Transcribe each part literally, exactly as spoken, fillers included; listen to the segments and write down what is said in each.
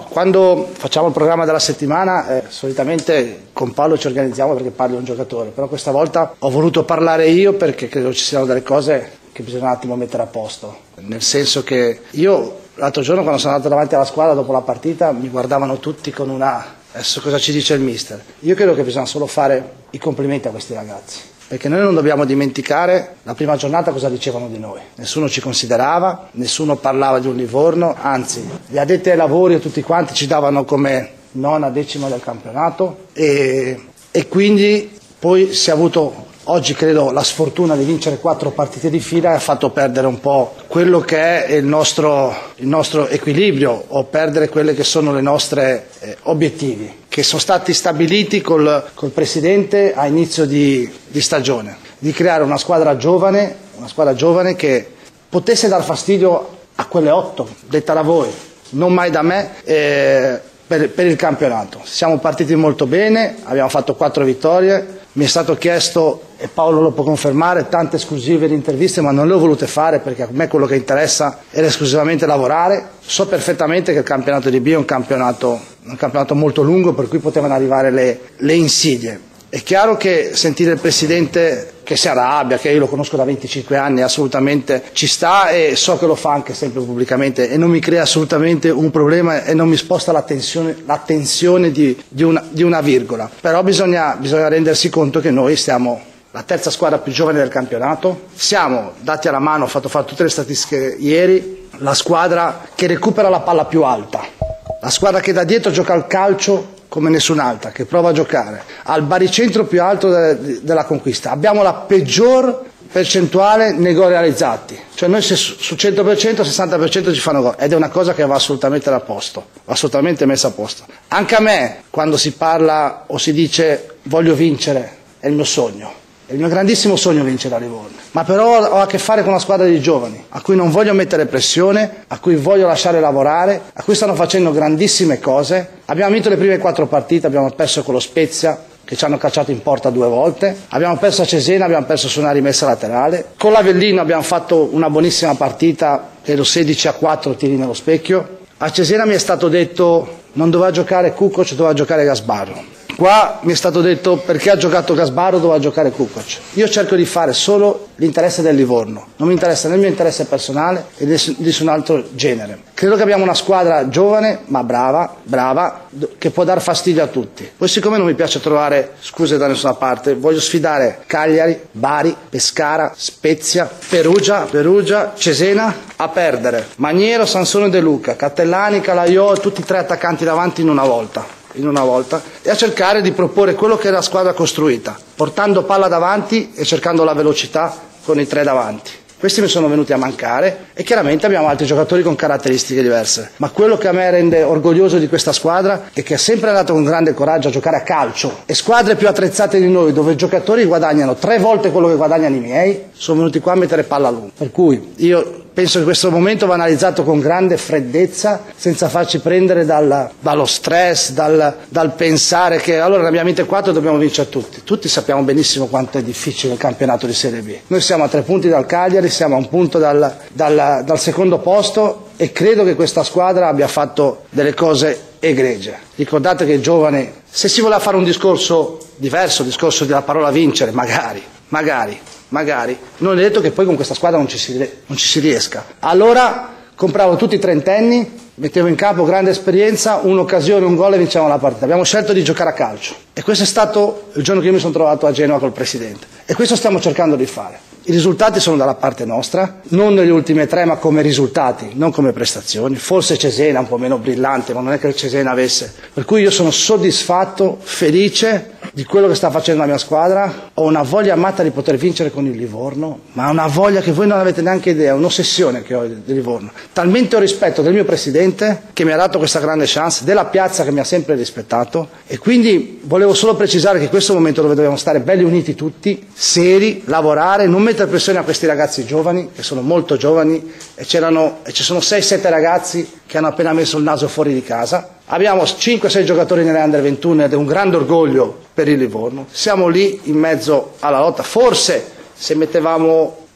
quando facciamo il programma della settimana eh, solitamente con Paolo ci organizziamo perché parli di un giocatore, però questa volta ho voluto parlare io perché credo ci siano delle cose che bisogna un attimo mettere a posto, nel senso che io l'altro giorno quando sono andato davanti alla squadra dopo la partita mi guardavano tutti con una adesso cosa ci dice il mister? Io credo che bisogna solo fare i complimenti a questi ragazzi, perché noi non dobbiamo dimenticare la prima giornata cosa dicevano di noi. Nessuno ci considerava, nessuno parlava di un Livorno, anzi gli addetti ai lavori e tutti quanti ci davano come nona decima del campionato e, e quindi poi si è avuto oggi credo la sfortuna di vincere quattro partite di fila e ha fatto perdere un po' quello che è il nostro, il nostro equilibrio o perdere quelle che sono i nostri eh, obiettivi che sono stati stabiliti col, col Presidente a inizio di, di stagione, di creare una squadra giovane, una squadra giovane che potesse dar fastidio a quelle otto, detta da voi, non mai da me, eh, per, per il campionato. Siamo partiti molto bene, abbiamo fatto quattro vittorie, mi è stato chiesto, e Paolo lo può confermare, tante esclusive di interviste, ma non le ho volute fare perché a me quello che interessa era esclusivamente lavorare. So perfettamente che il campionato di B è un campionato, un campionato molto lungo, per cui potevano arrivare le, le insidie. È chiaro che sentire il Presidente che si arrabbia, che io lo conosco da venticinque anni, assolutamente ci sta e so che lo fa anche sempre pubblicamente e non mi crea assolutamente un problema e non mi sposta l'attenzione, l'attenzione di, di, una, di una virgola. Però bisogna, bisogna rendersi conto che noi stiamo la terza squadra più giovane del campionato, siamo, dati alla mano, ho fatto fare tutte le statistiche ieri, la squadra che recupera la palla più alta, la squadra che da dietro gioca al calcio come nessun'altra, che prova a giocare al baricentro più alto de- della conquista. Abbiamo la peggior percentuale nei gol realizzati, cioè noi se su cento per cento sessanta per cento ci fanno gol ed è una cosa che va assolutamente a posto, va assolutamente messa a posto. Anche a me quando si parla o si dice voglio vincere è il mio sogno. È il mio grandissimo sogno vincere a Livorno, ma però ho a che fare con una squadra di giovani a cui non voglio mettere pressione, a cui voglio lasciare lavorare, a cui stanno facendo grandissime cose. Abbiamo vinto le prime quattro partite, abbiamo perso con lo Spezia che ci hanno cacciato in porta due volte, abbiamo perso a Cesena, abbiamo perso su una rimessa laterale, con l'Avellino abbiamo fatto una buonissima partita, credo sedici a quattro tiri nello specchio. A Cesena mi è stato detto non doveva giocare Kukoc, doveva giocare Gasbarro. Qua mi è stato detto perché ha giocato Gasbarro doveva giocare Kukoc. Io cerco di fare solo l'interesse del Livorno, non mi interessa né il mio interesse personale e di nessun altro genere. Credo che abbiamo una squadra giovane ma brava, brava, che può dar fastidio a tutti. Poi siccome non mi piace trovare scuse da nessuna parte, voglio sfidare Cagliari, Bari, Pescara, Spezia, Perugia, Perugia, Cesena a perdere. Maniero, Sansone De Luca, Cattellani, Calaiò, tutti e tre attaccanti davanti in una volta. in una volta e a cercare di proporre quello che è la squadra costruita, portando palla davanti e cercando la velocità con i tre davanti. Questi mi sono venuti a mancare e chiaramente abbiamo altri giocatori con caratteristiche diverse, ma quello che a me rende orgoglioso di questa squadra è che ha sempre dato un grande coraggio a giocare a calcio e squadre più attrezzate di noi dove i giocatori guadagnano tre volte quello che guadagnano i miei sono venuti qua a mettere palla lunga, per cui io penso che questo momento va analizzato con grande freddezza, senza farci prendere dal, dallo stress, dal, dal pensare che allora ne abbiamo vinte quattro e dobbiamo vincere tutti. Tutti sappiamo benissimo quanto è difficile il campionato di Serie B. Noi siamo a tre punti dal Cagliari, siamo a un punto dal, dal, dal secondo posto e credo che questa squadra abbia fatto delle cose egregie. Ricordate che i giovani, se si voleva fare un discorso diverso, discorso della parola vincere, magari, magari, magari, non è detto che poi con questa squadra non ci si, non ci si riesca. Allora compravo tutti i trentenni, mettevo in campo grande esperienza, un'occasione, un gol e vincevamo la partita. Abbiamo scelto di giocare a calcio e questo è stato il giorno che io mi sono trovato a Genova col Presidente e questo stiamo cercando di fare. I risultati sono dalla parte nostra, non nelle ultime tre ma come risultati, non come prestazioni. Forse Cesena un po' meno brillante, ma non è che il Cesena avesse. Per cui io sono soddisfatto, felice di quello che sta facendo la mia squadra. Ho una voglia matta di poter vincere con il Livorno, ma una voglia che voi non avete neanche idea, un'ossessione che ho di Livorno. Talmente ho rispetto del mio Presidente che mi ha dato questa grande chance, della piazza che mi ha sempre rispettato e quindi volevo solo precisare che in questo momento dove dobbiamo stare belli uniti tutti, seri, lavorare, non mettere pressione a questi ragazzi giovani, che sono molto giovani, e, c'erano, e ci sono sei sette ragazzi che hanno appena messo il naso fuori di casa. Abbiamo cinque sei giocatori nelle under ventuno ed è un grande orgoglio per il Livorno. Siamo lì in mezzo alla lotta. Forse se mettevamo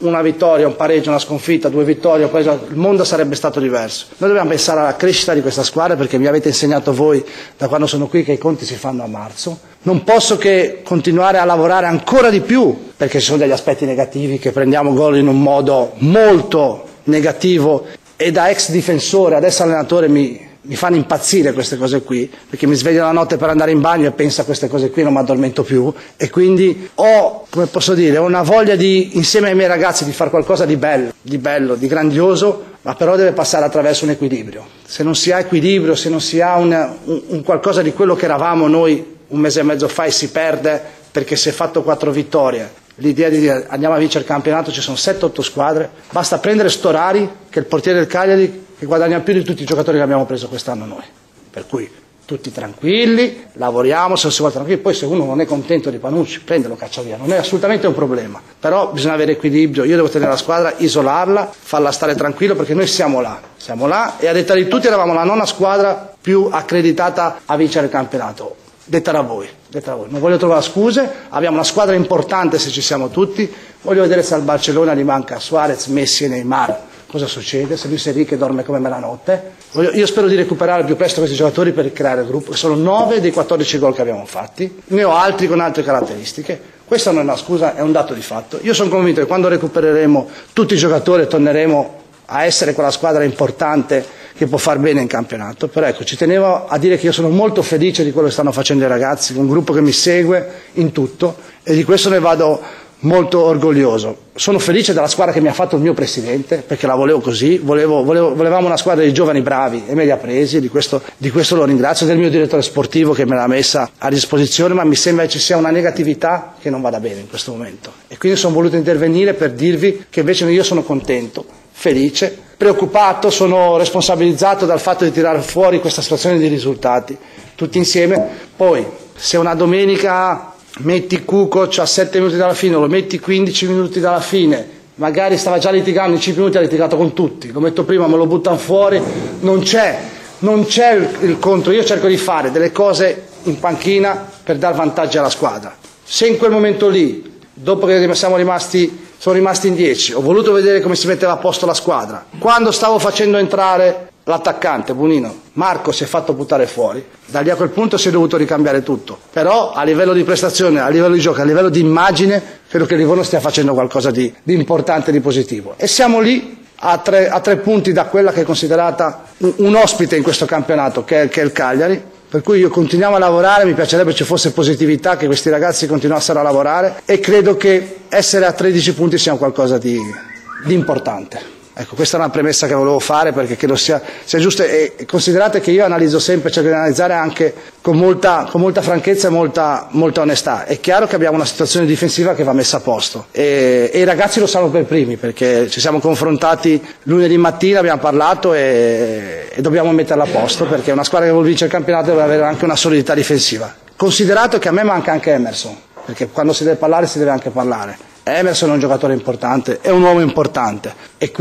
una vittoria, un pareggio, una sconfitta, due vittorie, il mondo sarebbe stato diverso. Noi dobbiamo pensare alla crescita di questa squadra, perché mi avete insegnato voi da quando sono qui che i conti si fanno a marzo. Non posso che continuare a lavorare ancora di più, perché ci sono degli aspetti negativi, che prendiamo gol in un modo molto negativo, e da ex difensore, adesso allenatore, mi, mi fanno impazzire queste cose qui, perché mi sveglio la notte per andare in bagno e penso a queste cose qui, non mi addormento più, e quindi ho, come posso dire, ho una voglia di, insieme ai miei ragazzi, di fare qualcosa di bello, di bello, di grandioso, ma però deve passare attraverso un equilibrio. Se non si ha equilibrio, se non si ha un, un, un qualcosa di quello che eravamo noi un mese e mezzo fa, e si perde perché si è fatto quattro vittorie, l'idea di dire andiamo a vincere il campionato, ci sono sette otto squadre, basta prendere Storari, che è il portiere del Cagliari, che guadagna più di tutti i giocatori che abbiamo preso quest'anno noi. Per cui tutti tranquilli, lavoriamo, se non si vuole tranquilli, poi se uno non è contento di Panucci, prendelo, caccia via, non è assolutamente un problema, però bisogna avere equilibrio. Io devo tenere la squadra, isolarla, farla stare tranquillo, perché noi siamo là, siamo là, e a detta di tutti eravamo la nona squadra più accreditata a vincere il campionato. Detta da voi, detta da voi. Non voglio trovare scuse, abbiamo una squadra importante se ci siamo tutti, voglio vedere se al Barcellona gli manca Suarez, Messi e Neymar, cosa succede, se Luis Enrique dorme come melanotte. Voglio, io spero di recuperare al più presto questi giocatori per creare il gruppo, sono nove dei quattordici gol che abbiamo fatti, ne ho altri con altre caratteristiche, questa non è una scusa, è un dato di fatto. Io sono convinto che quando recupereremo tutti i giocatori torneremo a essere quella squadra importante che può far bene in campionato. Però ecco, ci tenevo a dire che io sono molto felice di quello che stanno facendo i ragazzi, un gruppo che mi segue in tutto, e di questo ne vado molto orgoglioso. Sono felice della squadra che mi ha fatto il mio presidente, perché la volevo così, volevo, volevo, volevamo una squadra di giovani bravi, e me li ha presi, e di questo, di questo lo ringrazio, del mio direttore sportivo che me l'ha messa a disposizione, ma mi sembra che ci sia una negatività che non vada bene in questo momento, e quindi sono voluto intervenire per dirvi che invece io sono contento, felice, preoccupato, sono responsabilizzato dal fatto di tirare fuori questa situazione di risultati tutti insieme. Poi se una domenica metti Kukoc a sette minuti dalla fine, lo metti quindici minuti dalla fine, magari stava già litigando, in cinque minuti ha litigato con tutti, lo metto prima, me lo buttano fuori, non c'è non c'è il, il contro. Io cerco di fare delle cose in panchina per dar vantaggio alla squadra. Se in quel momento lì, dopo che siamo rimasti sono rimasti in dieci, ho voluto vedere come si metteva a posto la squadra, quando stavo facendo entrare l'attaccante Bunino, Marco si è fatto buttare fuori, da lì a quel punto si è dovuto ricambiare tutto, però a livello di prestazione, a livello di gioco, a livello di immagine, credo che Livorno stia facendo qualcosa di, di importante e di positivo, e siamo lì a tre, a tre punti da quella che è considerata un, un ospite in questo campionato, che è, che è il Cagliari. Per cui io continuiamo a lavorare, mi piacerebbe ci fosse positività, che questi ragazzi continuassero a lavorare, e credo che essere a tredici punti sia qualcosa di, di importante. Ecco, questa è una premessa che volevo fare, perché credo sia, sia giusto, e considerate che io analizzo sempre, cerco di analizzare anche con molta, con molta franchezza e molta, molta onestà. È chiaro che abbiamo una situazione difensiva che va messa a posto, e, e i ragazzi lo sanno per primi, perché ci siamo confrontati lunedì mattina, abbiamo parlato e, e dobbiamo metterla a posto, perché una squadra che vuole vincere il campionato deve avere anche una solidità difensiva. Considerato che a me manca anche Emerson, perché quando si deve parlare si deve anche parlare. Emerson è un giocatore importante, è un uomo importante, e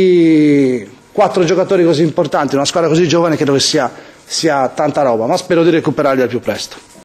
quindi quattro giocatori così importanti, una squadra così giovane, credo che sia, sia tanta roba, ma spero di recuperarli al più presto.